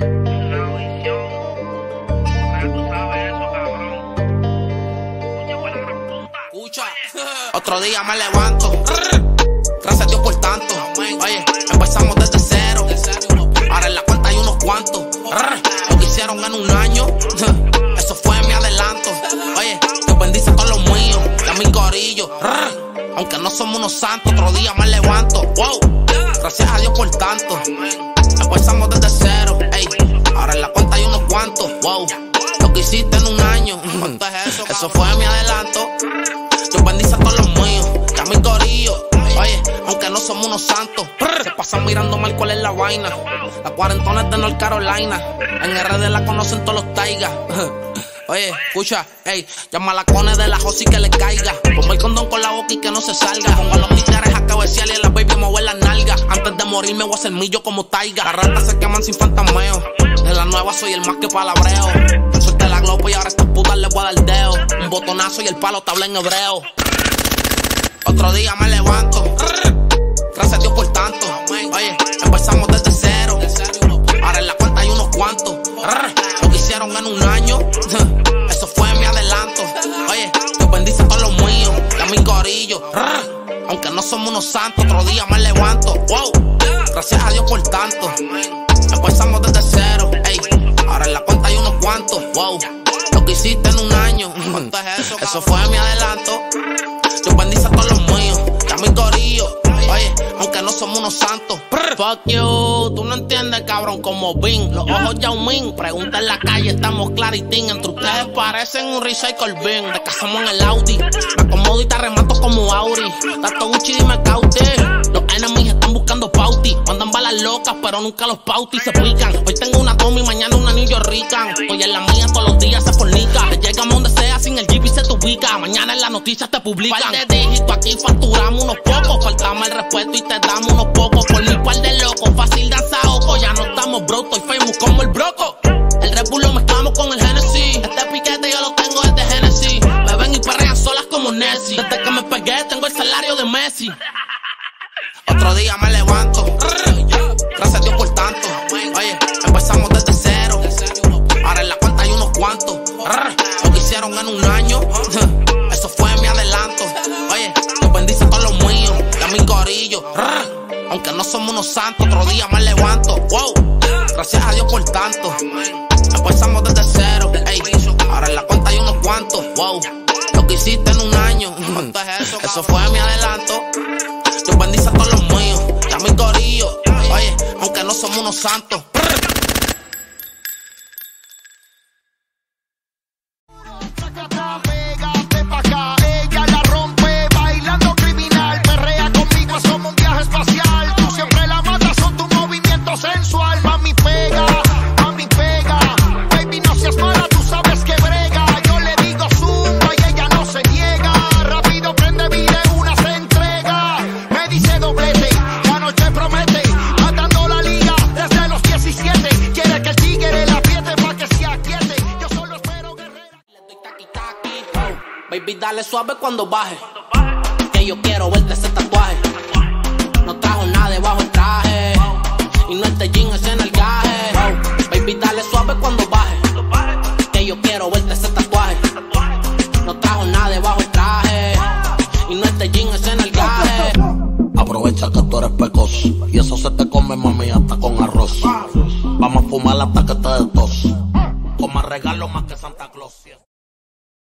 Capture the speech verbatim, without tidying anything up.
Otro día me levanto, gracias a Dios por tanto. Oye, empezamos desde cero, ahora en la cuenta hay unos cuantos. Lo que hicieron en un año, eso fue mi adelanto. Oye, Dios bendice a todos los míos y a mi corillo. Aunque no somos unos santos, otro día me levanto. Wow, gracias a Dios por tanto. Empezamos desde cero, ey, ahora en la cuenta hay unos cuantos. Wow, lo que hiciste en un año, eso fue mi adelanto. Dios bendice a todos los míos, y a mi corillo. Oye, aunque no somos unos santos, se pasan mirando mal cuál es la vaina. La cuarentona es de North Carolina, en R D la conocen todos los taigas. Oye, escucha, ey, llama a la cone de la Josi que le caiga. Pongo el condón con la boca y que no se salga. Pongo a los títeres a cabecear y a las baby mover las nalgas. Antes de morir me voy a hacer millo como taiga. Las ratas se queman sin fantasmeo. De la nueva soy el más que palabreo. Suelte la glopa y ahora a estas putas les voy a dar dedo. Un botonazo y el palo te habla en hebreo. Otro día me levanto, gracias a Dios por tanto. Oye, empezamos desde cero, ahora en la cuenta hay unos cuantos. Lo que hicieron en un año, eso fue mi adelanto. Oye, Dios bendice a todos los míos y a mi corillo. Aunque no somos unos santos, otro día me levanto. Wow, gracias a Dios por tanto. Empezamos desde cero, ey, ahora en la cuenta hay unos cuantos. Wow, lo que hiciste en un año, eso fue mi adelanto. Dios bendice a todos los míos, y a mi corillo. Oye, aunque no somos unos santos. Fuck you, tú no entiendes, cabrón, como Bing. Los ojos Yao Ming, pregunta en la calle, estamos claritín. Entre ustedes parecen un recycle bin. Te casamos en el Audi, me acomodo y te remato como Auri. Tato Gucci, dime caute. Los enemies están buscando pauti. Mandan balas locas, pero nunca los pauti se pican. Hoy tengo una Tommy, mañana una New York Rican. Hoy en la mía todos los días se fornica. Te llegamos donde sea, sin el G P se te ubica. Mañana en las noticias te publican. Par de dígitos, aquí facturamos unos pocos. Faltamos el respeto y te damos unos pocos. Por mi par de locos, fácil danza oco. Ya no estamos bro, estoy famous como el broco. El Red Bull lo mezclamos con el Genesis. Este piquete yo lo tengo desde Genesis. Me ven y perrean solas como Nessie. Desde que me pegué tengo el salario de Messi. Otro día me levanto, gracias a Dios por tanto. Oye, empezamos desde cero, ahora en la cuenta hay unos cuantos. Lo que hicieron en un año, eso fue mi adelanto. Oye, Dios bendice a todos los míos y a mi corillo. Aunque no somos unos santos, otro día me levanto. Wow, gracias a Dios por tanto. Empezamos desde cero, ey, ahora en la cuenta hay unos cuantos. Wow, lo que hiciste en un año, eso fue mi adelanto. Dios bendice a todos los míos y a mi corillo. Oye, aunque no somos unos santos. Baby, dale suave cuando baje, que yo quiero verte ese tatuaje. No trajo nada debajo el traje, y no este jean es en el gaje. Baby, dale suave cuando baje, que yo quiero verte ese tatuaje. No trajo nada debajo el traje, y no este jean es en el gaje. Aprovecha que tú eres pecoso, y eso se te come, mami, hasta con arroz. Vamos a fumar hasta que te des tos, con más regalo más que Santa Claus.